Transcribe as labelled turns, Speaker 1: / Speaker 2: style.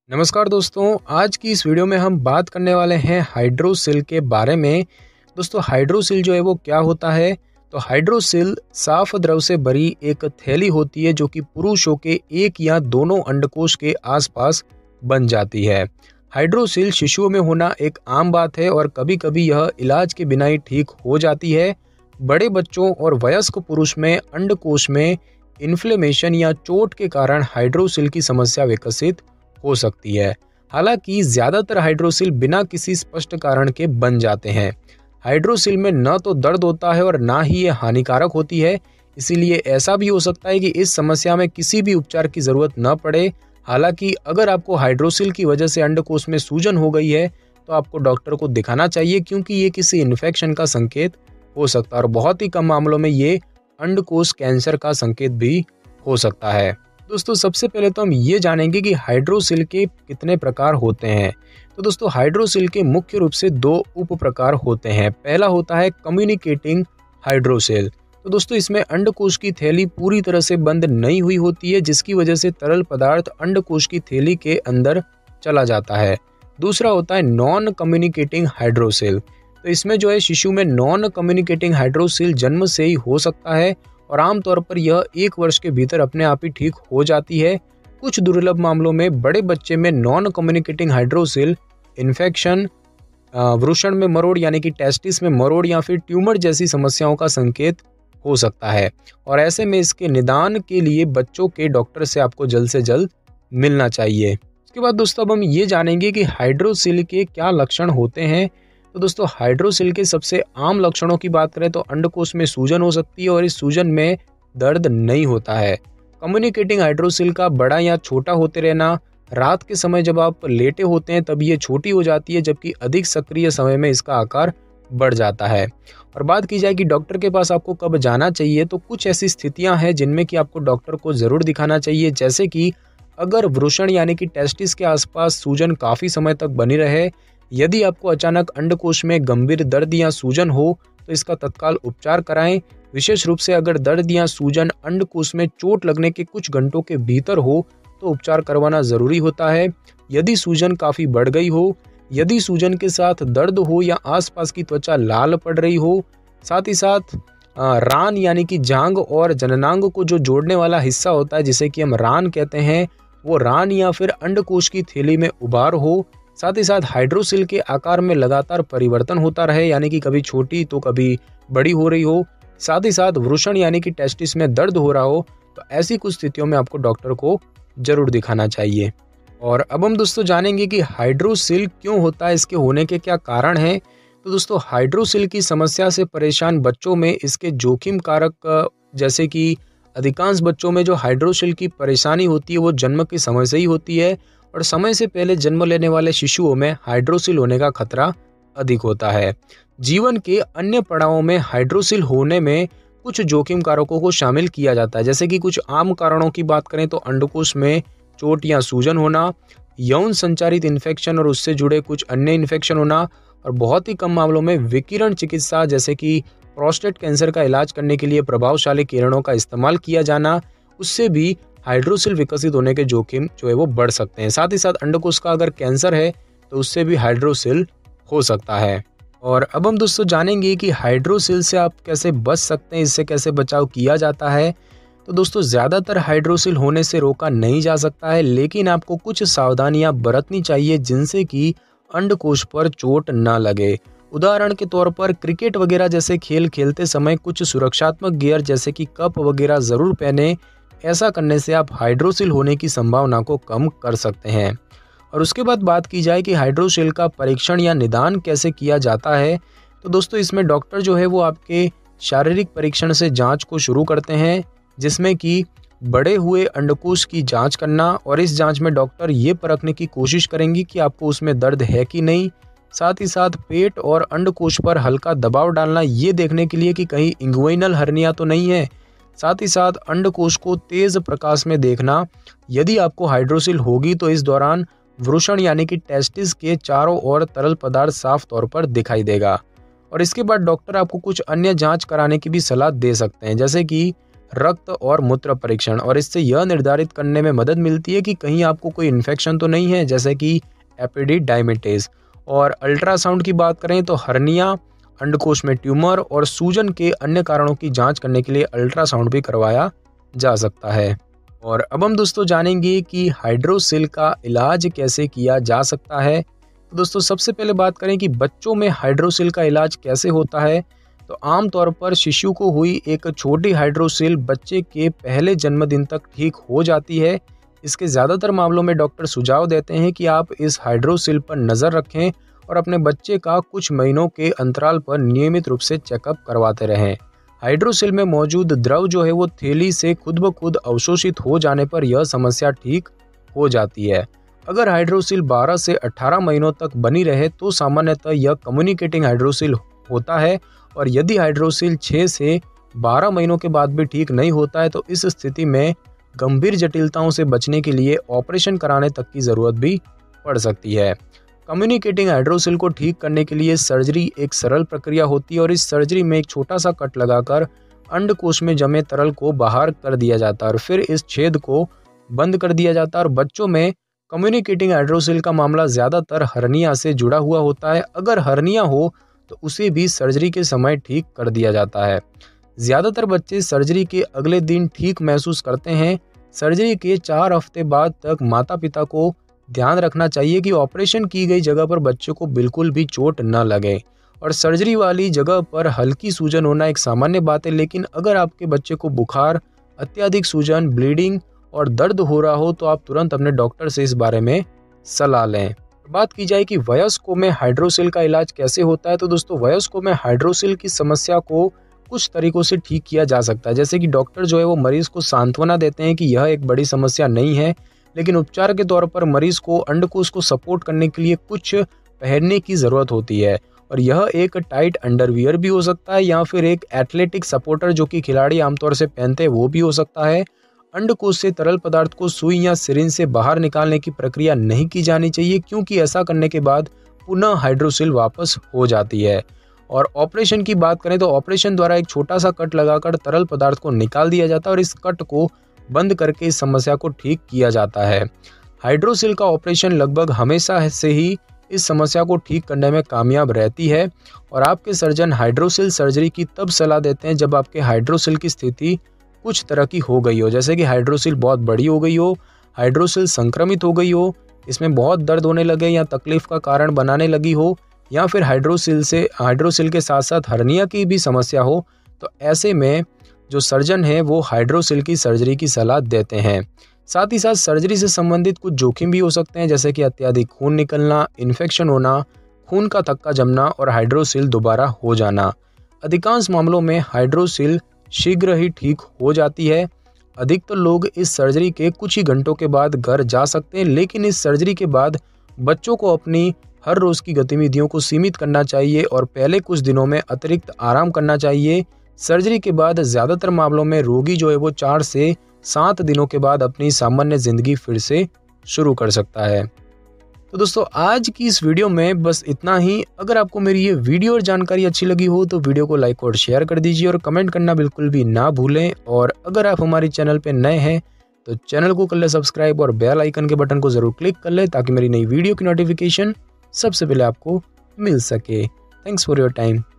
Speaker 1: नमस्कार दोस्तों, आज की इस वीडियो में हम बात करने वाले हैं हाइड्रोसिल के बारे में। दोस्तों, हाइड्रोसिल जो है वो क्या होता है? तो हाइड्रोसिल साफ द्रव से भरी एक थैली होती है जो कि पुरुषों के एक या दोनों अंडकोश के आसपास बन जाती है। हाइड्रोसिल शिशुओं में होना एक आम बात है और कभी कभी यह इलाज के बिना ही ठीक हो जाती है। बड़े बच्चों और वयस्क पुरुष में अंडकोश में इन्फ्लेमेशन या चोट के कारण हाइड्रोसिल की समस्या विकसित हो सकती है। हालांकि ज्यादातर हाइड्रोसिल बिना किसी स्पष्ट कारण के बन जाते हैं। हाइड्रोसिल में न तो दर्द होता है और ना ही ये हानिकारक होती है, इसीलिए ऐसा भी हो सकता है कि इस समस्या में किसी भी उपचार की जरूरत न पड़े। हालांकि अगर आपको हाइड्रोसिल की वजह से अंडकोश में सूजन हो गई है तो आपको डॉक्टर को दिखाना चाहिए, क्योंकि ये किसी इन्फेक्शन का संकेत हो सकता है और बहुत ही कम मामलों में ये अंडकोश कैंसर का संकेत भी हो सकता है। दोस्तों, सबसे पहले तो हम ये जानेंगे कि हाइड्रोसिल के कितने प्रकार होते हैं। तो दोस्तों, हाइड्रोसिल के मुख्य रूप से दो उप प्रकार होते हैं। पहला होता है कम्युनिकेटिंग हाइड्रोसिल। तो दोस्तों, इसमें अंडकोश की थैली पूरी तरह से बंद नहीं हुई होती है, जिसकी वजह से तरल पदार्थ अंडकोश की थैली के अंदर चला जाता है। दूसरा होता है नॉन कम्युनिकेटिंग हाइड्रोसिल। तो इसमें जो है शिशु में नॉन कम्युनिकेटिंग हाइड्रोसिल जन्म से ही हो सकता है और आमतौर पर यह 1 वर्ष के भीतर अपने आप ही ठीक हो जाती है। कुछ दुर्लभ मामलों में बड़े बच्चे में नॉन कम्युनिकेटिंग हाइड्रोसिल इन्फेक्शन, वृषण में मरोड़ यानी कि टेस्टिस में मरोड़ या फिर ट्यूमर जैसी समस्याओं का संकेत हो सकता है और ऐसे में इसके निदान के लिए बच्चों के डॉक्टर से आपको जल्द से जल्द मिलना चाहिए। इसके बाद दोस्तों, अब हम ये जानेंगे कि हाइड्रोसिल के क्या लक्षण होते हैं। तो दोस्तों, हाइड्रोसिल के सबसे आम लक्षणों की बात करें तो अंडकोश में सूजन हो सकती है और इस सूजन में दर्द नहीं होता है। कम्युनिकेटिंग हाइड्रोसिल का बड़ा या छोटा होते रहना, रात के समय जब आप लेटे होते हैं तब ये छोटी हो जाती है, जबकि अधिक सक्रिय समय में इसका आकार बढ़ जाता है। और बात की जाए कि डॉक्टर के पास आपको कब जाना चाहिए, तो कुछ ऐसी स्थितियां हैं जिनमें कि आपको डॉक्टर को जरूर दिखाना चाहिए, जैसे कि अगर वृषण यानी कि टेस्टिस के आसपास सूजन काफी समय तक बनी रहे, यदि आपको अचानक अंडकोश में गंभीर दर्द या सूजन हो तो इसका तत्काल उपचार कराएं। विशेष रूप से अगर दर्द या सूजन अंडकोश में चोट लगने के कुछ घंटों के भीतर हो तो उपचार करवाना जरूरी होता है। यदि सूजन काफी बढ़ गई हो, यदि सूजन के साथ दर्द हो या आसपास की त्वचा लाल पड़ रही हो, साथ ही साथ रान यानी कि जांग और जननांग को जो जोड़ने वाला हिस्सा होता है जिसे कि हम रान कहते हैं, वो रान या फिर अंडकोश की थैली में उभार हो, साथ ही साथ हाइड्रोसिल के आकार में लगातार परिवर्तन होता रहे यानी कि कभी छोटी तो कभी बड़ी हो रही हो, साथ ही साथ वृषण यानी कि टेस्टिस में दर्द हो रहा हो, तो ऐसी कुछ स्थितियों में आपको डॉक्टर को जरूर दिखाना चाहिए। और अब हम दोस्तों जानेंगे कि हाइड्रोसिल क्यों होता है, इसके होने के क्या कारण हैं। तो दोस्तों, हाइड्रोसिल की समस्या से परेशान बच्चों में इसके जोखिम कारक जैसे कि अधिकांश बच्चों में जो हाइड्रोसिल की परेशानी होती है वो जन्म के समय से ही होती है और समय से पहले जन्म लेने वाले शिशुओं में हाइड्रोसिल होने का खतरा अधिक होता है। जीवन के अन्य पड़ावों में हाइड्रोसिल होने में कुछ जोखिम कारकों को शामिल किया जाता है, जैसे कि कुछ आम कारणों की बात करें तो अंडकोश में चोट या सूजन होना, यौन संचारित इन्फेक्शन और उससे जुड़े कुछ अन्य इन्फेक्शन होना और बहुत ही कम मामलों में विकिरण चिकित्सा जैसे कि प्रोस्टेट कैंसर का इलाज करने के लिए प्रभावशाली किरणों का इस्तेमाल किया जाना, उससे भी हाइड्रोसिल विकसित होने के जोखिम जो है वो बढ़ सकते हैं। साथ ही साथ अंडकोश का अगर कैंसर है तो उससे भी हाइड्रोसिल हो सकता है। और अब हम दोस्तों जानेंगे कि हाइड्रोसिल से आप कैसे बच सकते हैं, इससे कैसे बचाव किया जाता है। तो दोस्तों, ज़्यादातर हाइड्रोसिल होने से रोका नहीं जा सकता है, लेकिन आपको कुछ सावधानियां बरतनी चाहिए जिनसे कि अंडकोश पर चोट ना लगे। उदाहरण के तौर पर क्रिकेट वगैरह जैसे खेल खेलते समय कुछ सुरक्षात्मक गियर जैसे कि कप वगैरह ज़रूर पहने। ऐसा करने से आप हाइड्रोसिल होने की संभावना को कम कर सकते हैं। और उसके बाद बात की जाए कि हाइड्रोसिल का परीक्षण या निदान कैसे किया जाता है, तो दोस्तों इसमें डॉक्टर जो है वो आपके शारीरिक परीक्षण से जांच को शुरू करते हैं, जिसमें कि बड़े हुए अंडकोश की जांच करना और इस जांच में डॉक्टर ये परखने की कोशिश करेंगी कि आपको उसमें दर्द है कि नहीं। साथ ही साथ पेट और अंडकोश पर हल्का दबाव डालना ये देखने के लिए कि कहीं इंग्विनल हर्निया तो नहीं है। साथ ही साथ अंडकोश को तेज प्रकाश में देखना। यदि आपको हाइड्रोसिल होगी तो इस दौरान वृषण यानी कि टेस्टिस के चारों ओर तरल पदार्थ साफ तौर पर दिखाई देगा। और इसके बाद डॉक्टर आपको कुछ अन्य जांच कराने की भी सलाह दे सकते हैं, जैसे कि रक्त और मूत्र परीक्षण, और इससे यह निर्धारित करने में मदद मिलती है कि कहीं आपको कोई इन्फेक्शन तो नहीं है, जैसे कि एपिडिडाइमिटिस। और अल्ट्रासाउंड की बात करें तो हर्निया, अंडकोश में ट्यूमर और सूजन के अन्य कारणों की जांच करने के लिए अल्ट्रासाउंड भी करवाया जा सकता है। और अब हम दोस्तों जानेंगे कि हाइड्रोसिल का इलाज कैसे किया जा सकता है। तो दोस्तों सबसे पहले बात करें कि बच्चों में हाइड्रोसिल का इलाज कैसे होता है। तो आमतौर पर शिशु को हुई एक छोटी हाइड्रोसिल बच्चे के पहले जन्मदिन तक ठीक हो जाती है। इसके ज़्यादातर मामलों में डॉक्टर सुझाव देते हैं कि आप इस हाइड्रोसिल पर नज़र रखें और अपने बच्चे का कुछ महीनों के अंतराल पर नियमित रूप से चेकअप करवाते रहें। हाइड्रोसिल में मौजूद द्रव जो है वो थैली से खुद ब खुद अवशोषित हो जाने पर यह समस्या ठीक हो जाती है। अगर हाइड्रोसिल 12 से 18 महीनों तक बनी रहे तो सामान्यतः यह कम्युनिकेटिंग हाइड्रोसिल होता है, और यदि हाइड्रोसिल 6 से 12 महीनों के बाद भी ठीक नहीं होता है तो इस स्थिति में गंभीर जटिलताओं से बचने के लिए ऑपरेशन कराने तक की ज़रूरत भी पड़ सकती है। कम्युनिकेटिंग हाइड्रोसिल को ठीक करने के लिए सर्जरी एक सरल प्रक्रिया होती है, और इस सर्जरी में एक छोटा सा कट लगाकर अंडकोश में जमे तरल को बाहर कर दिया जाता है और फिर इस छेद को बंद कर दिया जाता है। और बच्चों में कम्युनिकेटिंग हाइड्रोसिल का मामला ज़्यादातर हर्निया से जुड़ा हुआ होता है। अगर हर्निया हो तो उसे भी सर्जरी के समय ठीक कर दिया जाता है। ज़्यादातर बच्चे सर्जरी के अगले दिन ठीक महसूस करते हैं। सर्जरी के 4 हफ्ते बाद तक माता पिता को ध्यान रखना चाहिए कि ऑपरेशन की गई जगह पर बच्चे को बिल्कुल भी चोट न लगे, और सर्जरी वाली जगह पर हल्की सूजन होना एक सामान्य बात है। लेकिन अगर आपके बच्चे को बुखार, अत्यधिक सूजन, ब्लीडिंग और दर्द हो रहा हो तो आप तुरंत अपने डॉक्टर से इस बारे में सलाह लें। बात की जाए कि वयस्कों में हाइड्रोसिल का इलाज कैसे होता है, तो दोस्तों वयस्कों में हाइड्रोसिल की समस्या को कुछ तरीकों से ठीक किया जा सकता है। जैसे कि डॉक्टर जो है वो मरीज को सांत्वना देते हैं कि यह एक बड़ी समस्या नहीं है, लेकिन उपचार के तौर पर मरीज को अंडकोश को सपोर्ट करने के लिए कुछ पहनने की ज़रूरत होती है, और यह एक टाइट अंडरवियर भी हो सकता है या फिर एक एथलेटिक सपोर्टर जो कि खिलाड़ी आमतौर से पहनते हैं वो भी हो सकता है। अंडकोश से तरल पदार्थ को सुई या सिरिंज से बाहर निकालने की प्रक्रिया नहीं की जानी चाहिए, क्योंकि ऐसा करने के बाद पुनः हाइड्रोसिल वापस हो जाती है। और ऑपरेशन की बात करें तो ऑपरेशन द्वारा एक छोटा सा कट लगाकर तरल पदार्थ को निकाल दिया जाता है और इस कट को बंद करके इस समस्या को ठीक किया जाता है। हाइड्रोसिल का ऑपरेशन लगभग हमेशा से ही इस समस्या को ठीक करने में कामयाब रहती है, और आपके सर्जन हाइड्रोसिल सर्जरी की तब सलाह देते हैं जब आपके हाइड्रोसिल की स्थिति कुछ तरह की हो गई हो, जैसे कि हाइड्रोसिल बहुत बड़ी हो गई हो, हाइड्रोसिल संक्रमित हो गई हो, इसमें बहुत दर्द होने लगे या तकलीफ का कारण बनाने लगी हो, या फिर हाइड्रोसिल के साथ साथ हर्निया की भी समस्या हो। तो ऐसे में जो सर्जन है वो हाइड्रोसिल की सर्जरी की सलाह देते हैं। साथ ही साथ सर्जरी से संबंधित कुछ जोखिम भी हो सकते हैं, जैसे कि अत्यधिक खून निकलना, इन्फेक्शन होना, खून का थक्का जमना और हाइड्रोसिल दोबारा हो जाना। अधिकांश मामलों में हाइड्रोसिल शीघ्र ही ठीक हो जाती है। अधिकतर लोग इस सर्जरी के कुछ ही घंटों के बाद घर जा सकते हैं, लेकिन इस सर्जरी के बाद बच्चों को अपनी हर रोज़ की गतिविधियों को सीमित करना चाहिए और पहले कुछ दिनों में अतिरिक्त आराम करना चाहिए। सर्जरी के बाद ज़्यादातर मामलों में रोगी जो है वो 4 से 7 दिनों के बाद अपनी सामान्य ज़िंदगी फिर से शुरू कर सकता है। तो दोस्तों आज की इस वीडियो में बस इतना ही। अगर आपको मेरी ये वीडियो और जानकारी अच्छी लगी हो तो वीडियो को लाइक और शेयर कर दीजिए और कमेंट करना बिल्कुल भी ना भूलें। और अगर आप हमारे चैनल पर नए हैं तो चैनल को कर ले सब्सक्राइब और बेल आइकन के बटन को ज़रूर क्लिक कर ले, ताकि मेरी नई वीडियो की नोटिफिकेशन सबसे पहले आपको मिल सके। Thanks for your time.